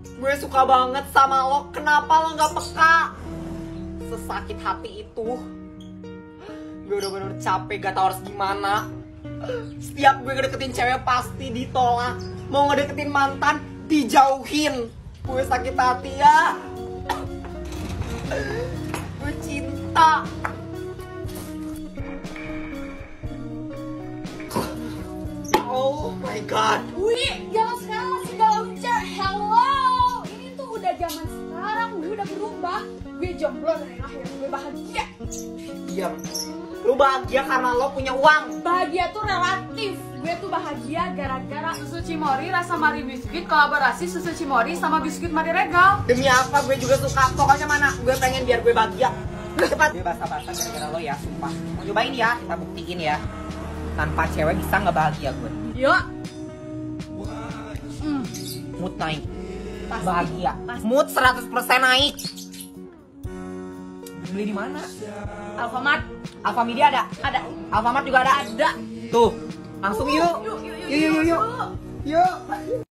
Gue suka banget sama lo, kenapa lo gak peka? Sesakit hati itu. Gue udah bener capek, gak tau harus gimana. Setiap gue ngedeketin cewek pasti ditolak. Mau ngedeketin mantan, dijauhin. Gue sakit hati ya. Gue cinta. Oh my god. Wih, zaman sekarang masih galau cewek. Hello, ini tuh udah zaman sekarang. Gue udah berubah. Gue jomblo dari lahir. Gue bahagia. Diam. Lu bahagia karena lo punya uang. Bahagia tuh relatif. Gue tuh bahagia gara-gara susu Cimory rasa Mari Biskuit kolaborasi susu Cimory sama biskuit Mari Regal. Demi apa gue juga suka. Pokoknya mana gue pengen biar gue bahagia. Cepat. Gue basa-basa gara-gara lo ya, sumpah. Mau cobain ya, kita buktiin ya. Tanpa cewek bisa nggak bahagia gue. Yuk. Mood naik. Bahagia. Mood 100% naik. Beli di mana? Alfamart. Alfamedia ada? Ada. Alfamart juga ada? Ada. Tuh, langsung yuk. Yuk. Yuk. Yuk.